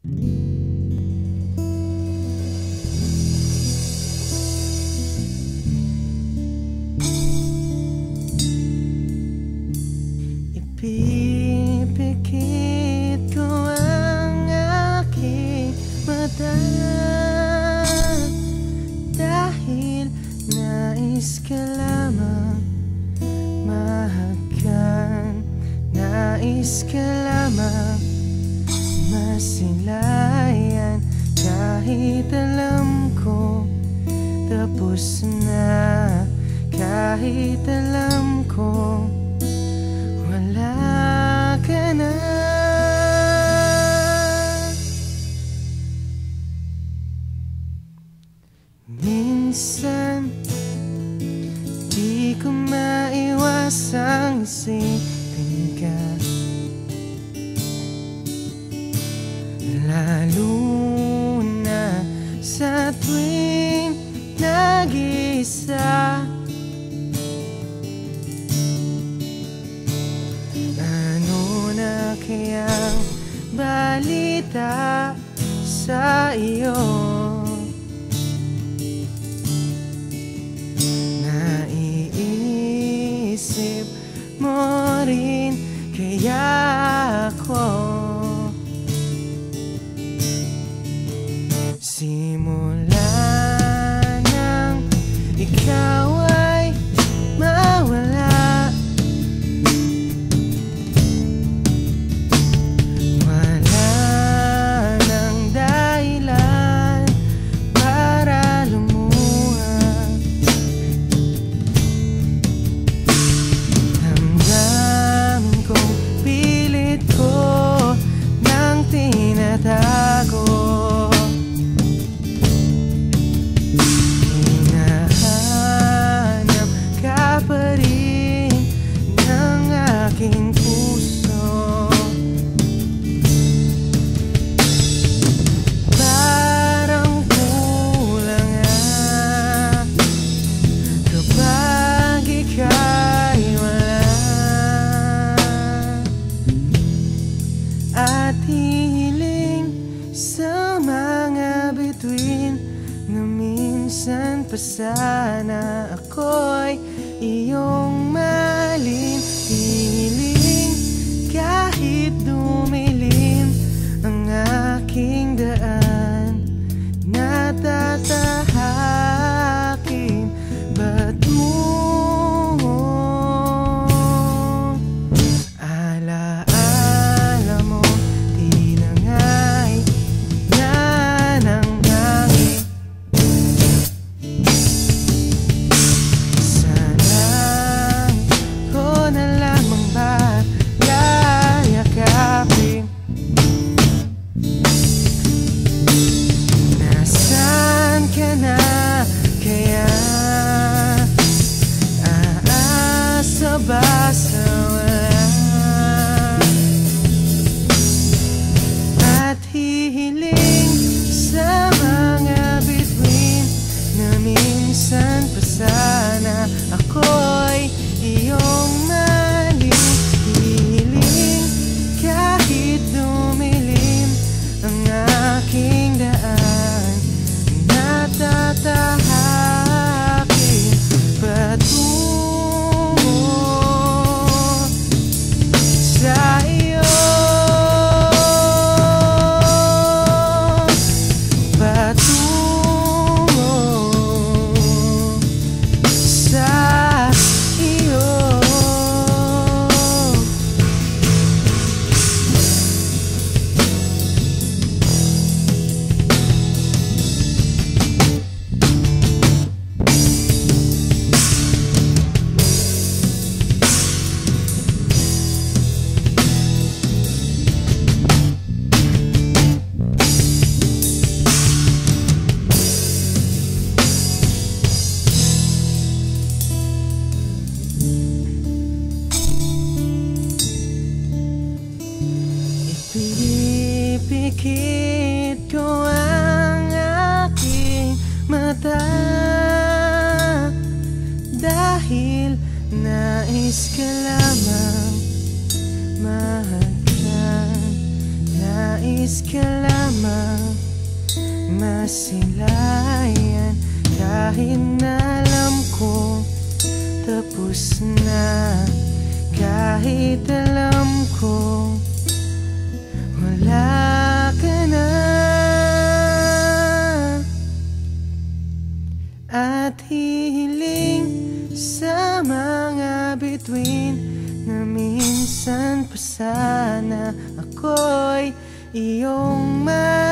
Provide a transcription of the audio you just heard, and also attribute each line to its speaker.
Speaker 1: Ipipikit ko ang aking mata dahil nais ka lamang mahagan, nais ka lamang masilayan. Kahit alam ko tapos na, kahit alam ko wala ka na. Minsan di ko maiwasang isipin ka, lalo na sa tuwing nag-iisa. Ano na kayang balita sa iyo? Naiisip mo rin kaya ako? Simula nang ikaw ay mawala, wala nang dahilan para lumuha. Damdamin kong pilit ko nang tinatago. Aking puso, parang kulang kapag ika'y wala, at hihiling sa mga bituin na minsan pa sana ako'y iyong mahalin. Hiling kahit dumilim ang aking daan, natatahakin ba't mo? Alaala mo, di na nga'y nananangin. Nasaan ka na kaya? Aasa ba sa wala? At hihiling sa mga bituin na minsan pa sana ako'y iyong mahalin. Hihiling kahit dumilim ang aking daan, natatahakin patungo sa iyo, patungo sa iyo. Pinipikit ko ang aking mata dahil nais ka lamang mahagan, nais nais ka lamang masilayan, kahit na alam kong tapos na, kahit alam kong wala ka na. At hihiling sa mga bituin na minsan pa sana ako'y iyong